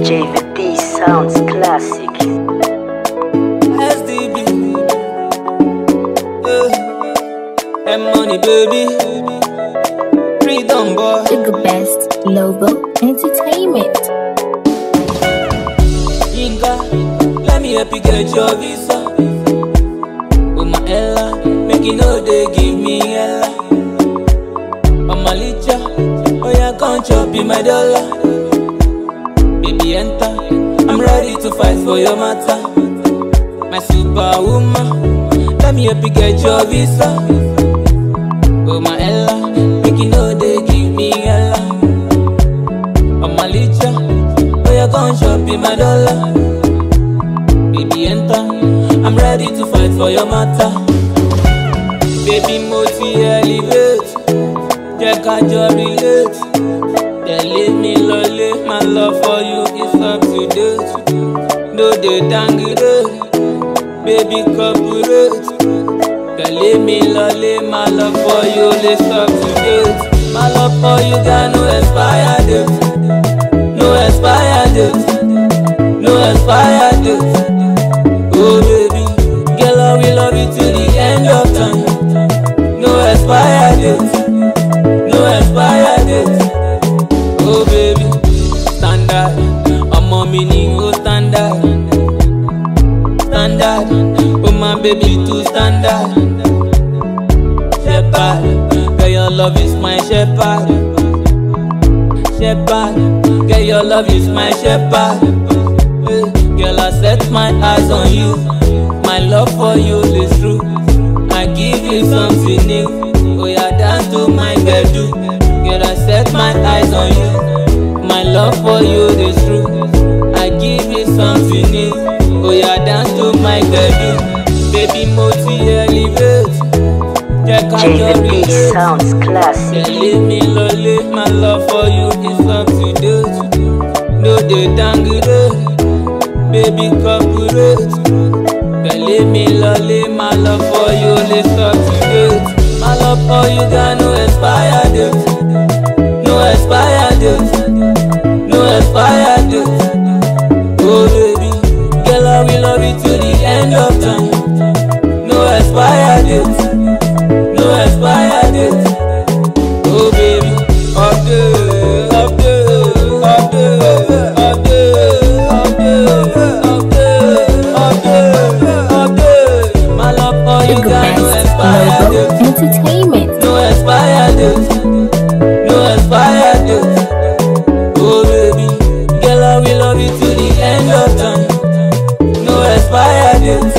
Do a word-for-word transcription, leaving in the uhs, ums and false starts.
J V P sounds classic. S D B, yeah. And money, baby. Freedom, boy. The best Lobo Entertainment. Inga, let me help you get your visa. With my Ella, make you know they give me Ella. On my licha, oh yeah, can't chop in my dollar. Baby, enter, I'm ready to fight for your matter. My superwoman, let me help you get your visa. Oh my Ella, make you know they give me Ella. On my licha, oh yeah, can't chop in my dollar. Baby, enter, I'm ready to fight for your matter. Baby, moti elevate, check out your relate. They leave me lonely, my love for you is up to date. No, they tangerine, baby, cooperate. They leave me lonely, my love for you is up to date. My love for you got no expire date, no expire date, no expire date. Oh baby, girl, I will love you till the end of time. No expire date, no expire date. Oh baby, standard, I'm a mini oh standard, standard, oh my baby too standard. Shepherd, girl your love is my shepherd. Shepherd, girl your love is my shepherd. Girl I set my eyes on you, my love for you is true. I give you something new, oh yeah dance to my bedroom. Girl, I set my eyes on you, my love for you is true. I give you something new, oh yeah, dance to my bedroom. Baby, moti elevate, check out your J V P relate. sounds classic. They leave me lonely, my love for you is up to date. No, they tangerine, baby, cooperate. They leave me lonely, my love for you is up to date. My love for you got no expire date, no expire date, no expire date. Oh baby, girl I will love you till the end of time. No expire date, no expire date. Oh baby, update, update, update, update, update, update, update, update. My love for you The got no best expire Lobo date. Entertainment. No expire date, no expire date. Oh baby, girl I will love you till the end of time. No expire date.